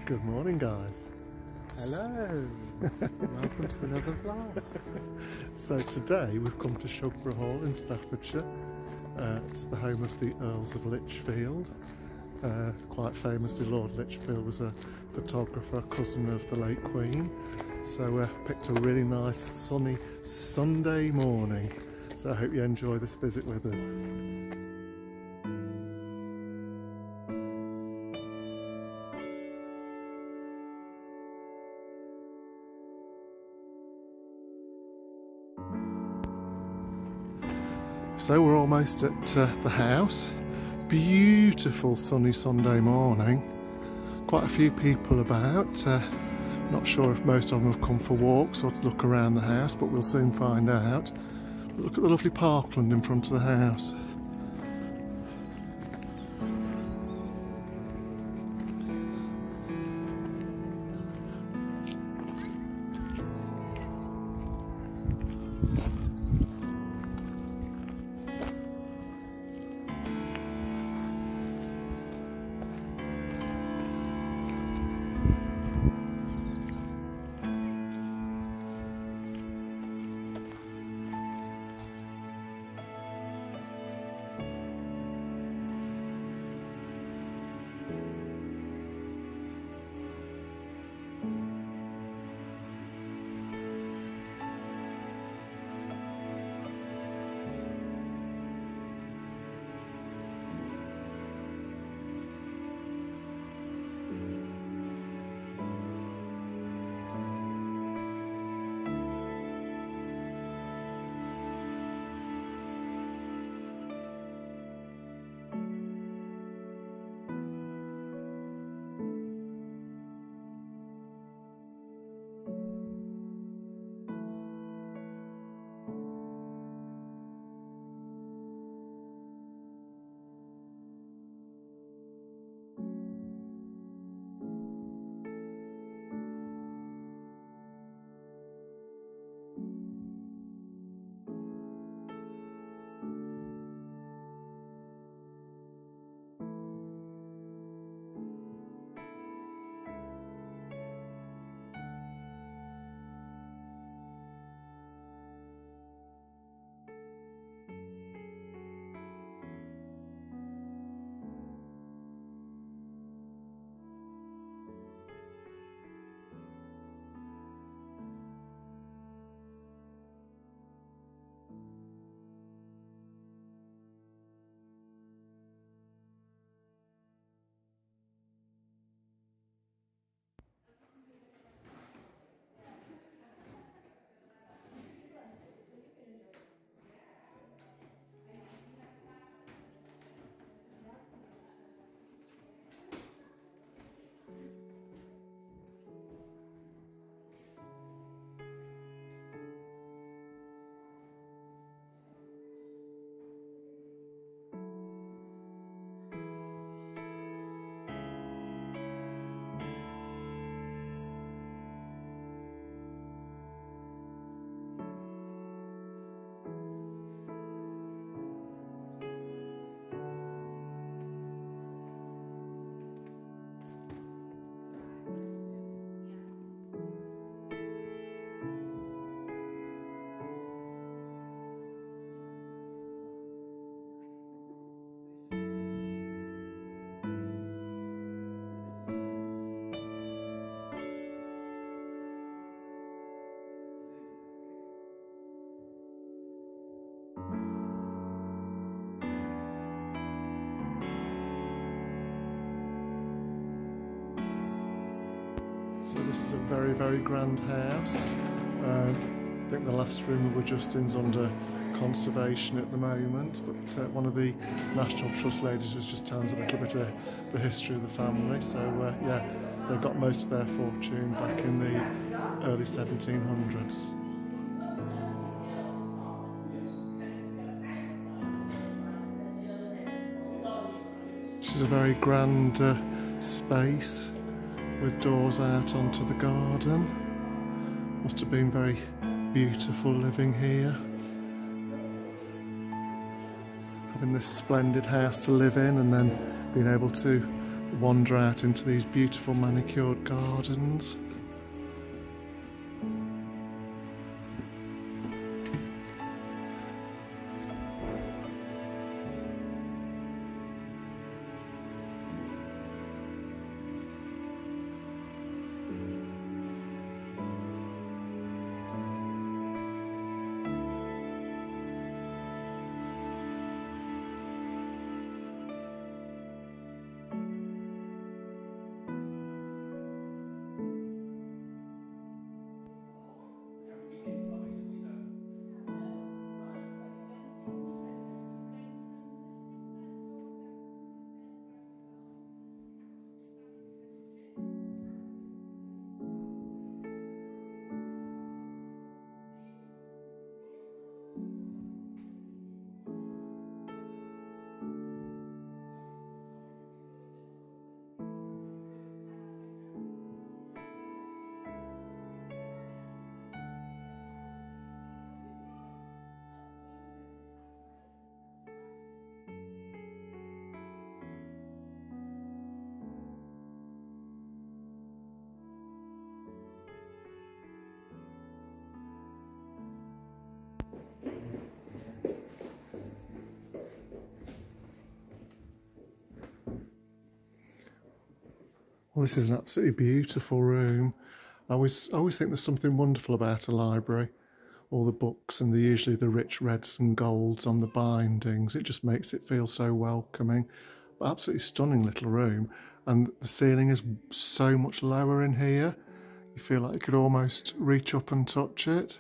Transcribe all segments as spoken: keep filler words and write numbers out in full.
Good morning, guys. Hello. Welcome to another vlog. So today we've come to Shugborough Hall in Staffordshire. Uh, it's the home of the Earls of Lichfield. Uh, quite famously, Lord Lichfield was a photographer, cousin of the late Queen. So we uh, picked a really nice sunny Sunday morning. So I hope you enjoy this visit with us. So we're almost at uh, the house. Beautiful sunny Sunday morning. Quite a few people about. Uh, not sure if most of them have come for walks or to look around the house, but we'll soon find out. But look at the lovely parkland in front of the house. So this is a very, very grand house. Um, I think the last room we were just in's under conservation at the moment, but uh, one of the National Trust ladies was just telling us a little bit of the history of the family. So uh, yeah, they got most of their fortune back in the early seventeen hundreds. This is a very grand uh, space with doors out onto the garden. Must have been very beautiful living here. Having this splendid house to live in and then being able to wander out into these beautiful manicured gardens. Well, this is an absolutely beautiful room. I always, I always think there's something wonderful about a library. All the books and the, usually the rich reds and golds on the bindings. It just makes it feel so welcoming. But absolutely stunning little room. And the ceiling is so much lower in here. You feel like you could almost reach up and touch it.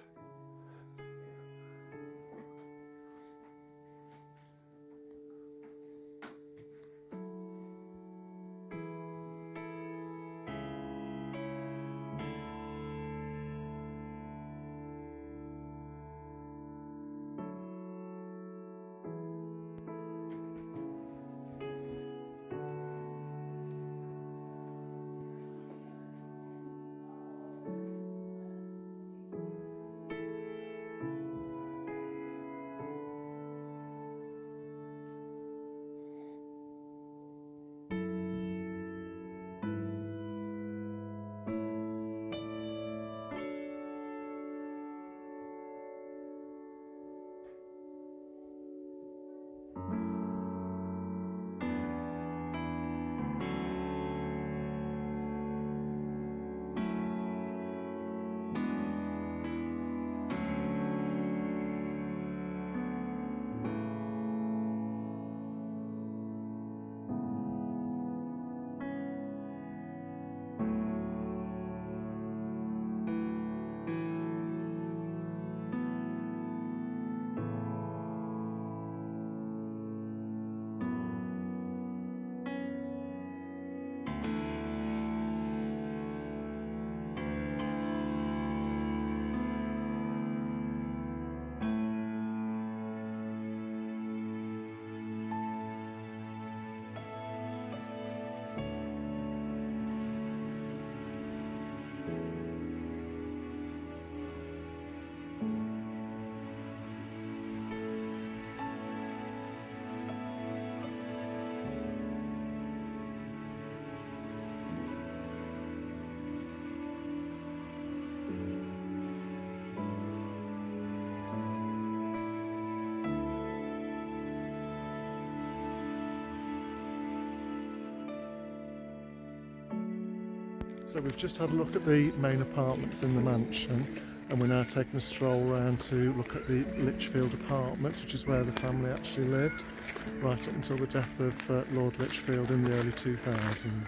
So we've just had a look at the main apartments in the mansion, and we're now taking a stroll round to look at the Lichfield apartments, which is where the family actually lived, right up until the death of uh, Lord Lichfield in the early two thousands.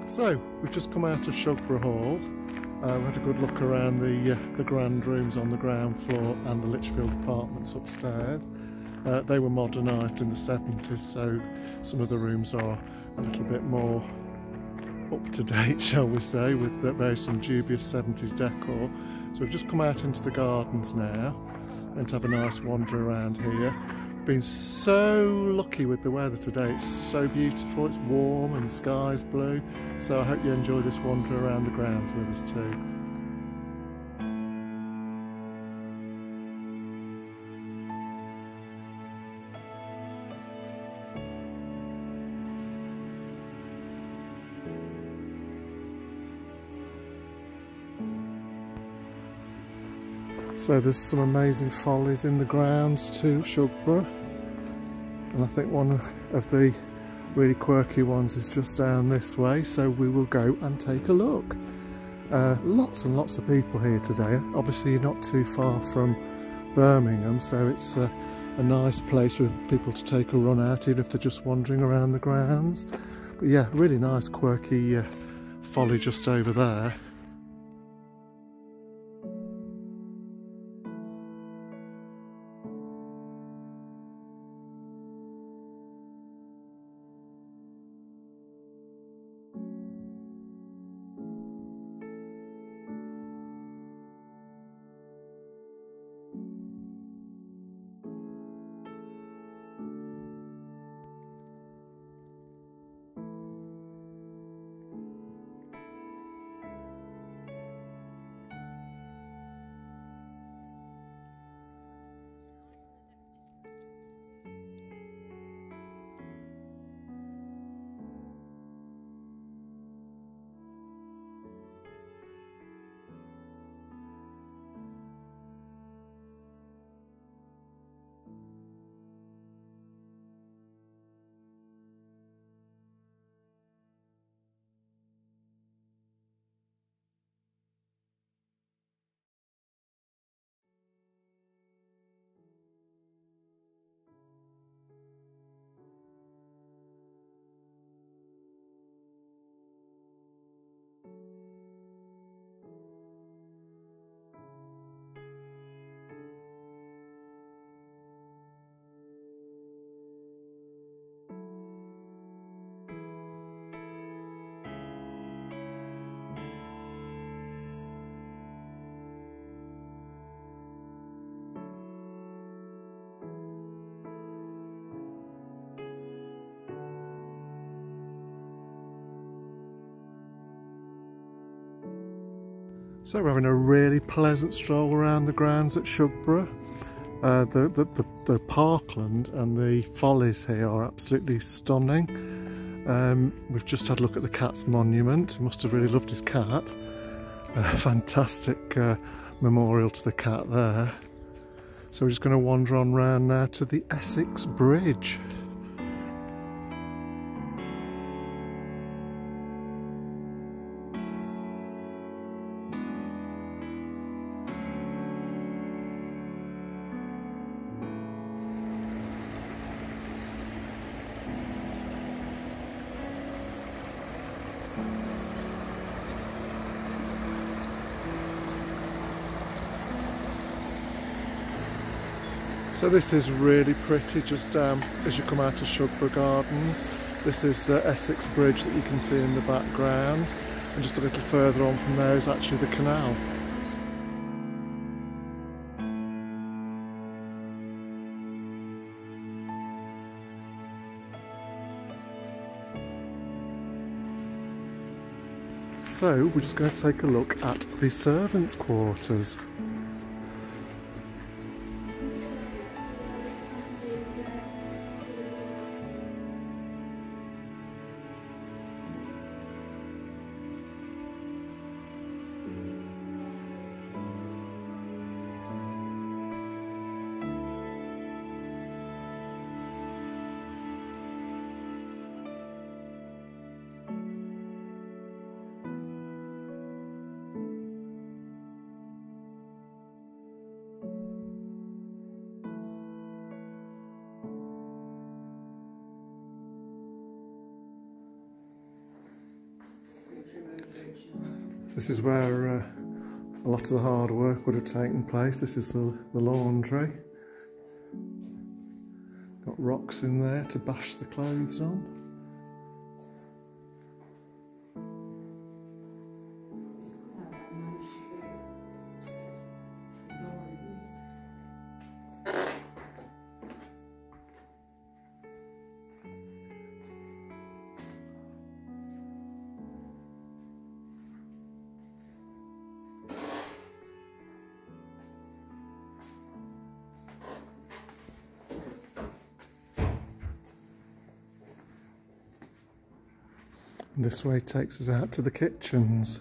So we've just come out of Shugborough Hall. Uh, we had a good look around the, uh, the grand rooms on the ground floor and the Lichfield apartments upstairs. Uh, they were modernised in the seventies, so some of the rooms are a little bit more up to date, shall we say, with the very some dubious seventies decor. So we've just come out into the gardens now. Going to have a nice wander around here. Been so lucky with the weather today. It's so beautiful, it's warm and the sky's blue. So I hope you enjoy this wander around the grounds with us too. So there's some amazing follies in the grounds to Shugborough, and I think one of the really quirky ones is just down this way, so we will go and take a look. Uh, lots and lots of people here today. Obviously you're not too far from Birmingham, so it's a, a nice place for people to take a run out, even if they're just wandering around the grounds. But yeah, really nice quirky uh, folly just over there. So we're having a really pleasant stroll around the grounds at Shugborough. Uh, the, the, the, the parkland and the follies here are absolutely stunning. Um, we've just had a look at the cat's monument. He must have really loved his cat. A fantastic uh, memorial to the cat there. So we're just going to wander on round now to the Essex Bridge. So this is really pretty, just um, as you come out of Shugborough Gardens. This is uh, Essex Bridge that you can see in the background, and just a little further on from there is actually the canal. So we're just going to take a look at the servants' quarters. This is where uh, a lot of the hard work would have taken place. This is the, the laundry. Got rocks in there to bash the clothes on. This way takes us out to the kitchens.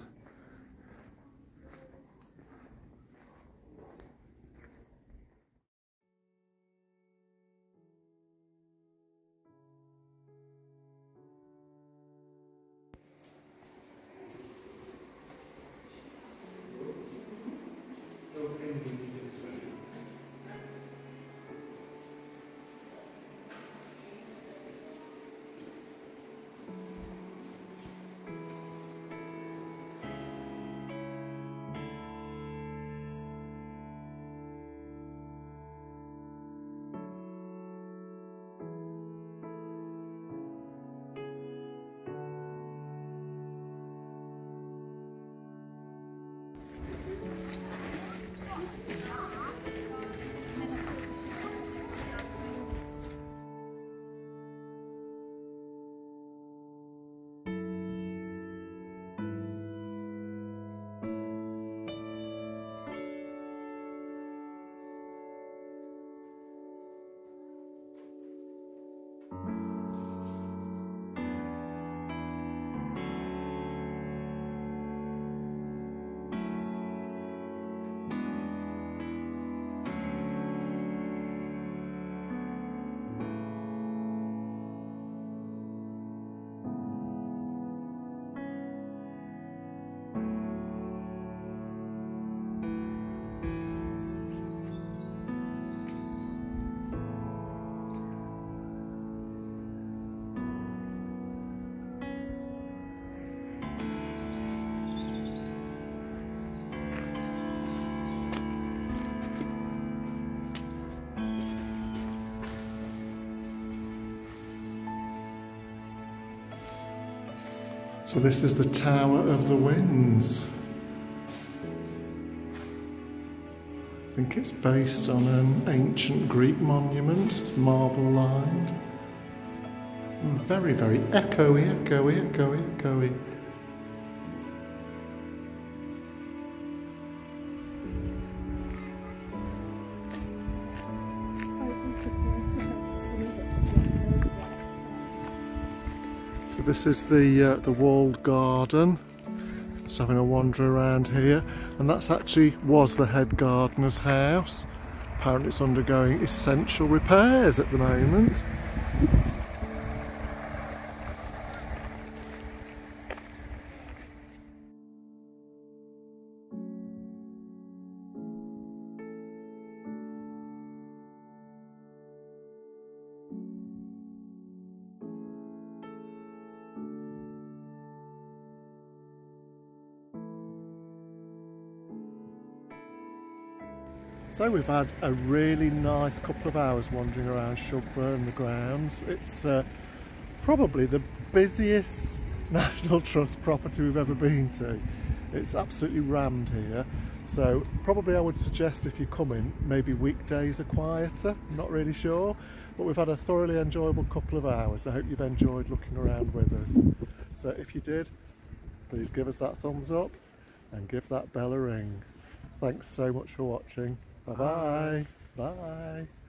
So this is the Tower of the Winds. I think it's based on an ancient Greek monument. It's marble lined. Very, very echoey, echoey, echoey, echoey. So this is the uh, the walled garden. Just having a wander around here, and that's actually was the head gardener's house. Apparently it's undergoing essential repairs at the moment. So we've had a really nice couple of hours wandering around Shugborough and the grounds. It's uh, probably the busiest National Trust property we've ever been to. It's absolutely rammed here. So probably I would suggest if you come in, maybe weekdays are quieter, I'm not really sure. But we've had a thoroughly enjoyable couple of hours. I hope you've enjoyed looking around with us. So if you did, please give us that thumbs up and give that bell a ring. Thanks so much for watching. Bye-bye. Bye. Bye.